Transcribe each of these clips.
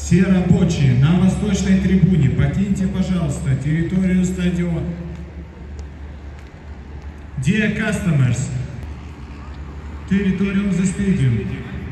Все рабочие на восточной трибуне, покиньте, пожалуйста, территорию стадиона. Dear customers, territory of the stadium.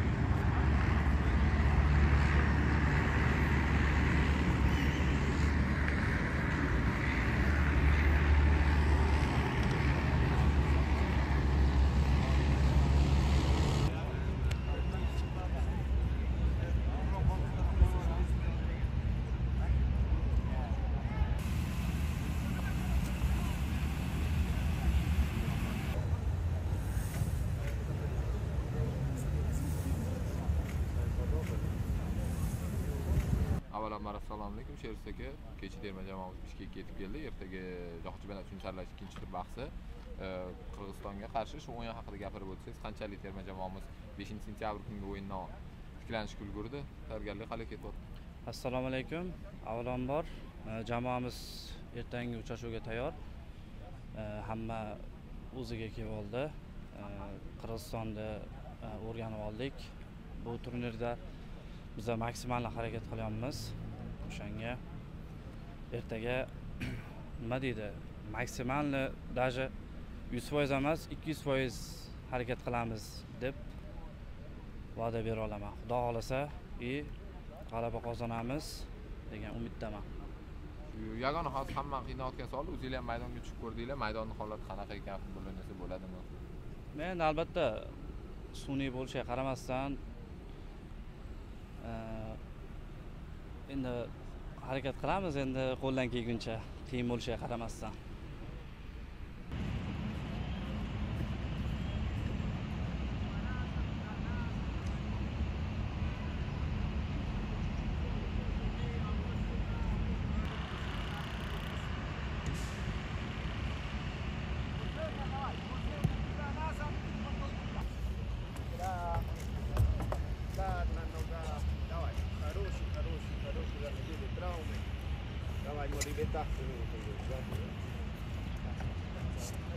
Avvalambor assalomu alaykum. Sheruz aka, kecha terma jamoamiz Bishkekka yetib keldi. Ertaga Jahon chempionati uchun saralash ikkinchi tur bahsi Qirg'izistonga qarshi. Shu o'yin haqida gapirib o'tsangiz, qanchalik terma jamoamiz 5-sentyabr kungi o'yindan tiklanishga ulgurdi? Tayyorgarlik qalay ketyapti? Assalomu alaykum. Avvalambor jamoamiz ertangi uchrashuvga tayyor. Hamma o'ziga kelib oldi. Qirg'izistonda o'rganib oldik. Bu turnirda biz maksimal harakat qilyapmiz. O'shanga ertaga nima deydi? Maksimalni даже 100% emas, 200% harakat qilamiz deb va'da bera olaman. Xudo xolasa, g'alaba qozonamiz degan umiddaman. Yagona hozir hamma qiynayotgan savol, o'zingizlar ham maydonga tushib ko'rdinglar. Maydonning holati qanaqa ekan, futbol o'ynasa bo'ladimi? Men albatta sun'iy bo'lishiga qaramasdan endi harakat qilamiz, endi qo'ldan kelguncha, qiyin bo'lishiga qaramasdan. Давай, Моли, бета.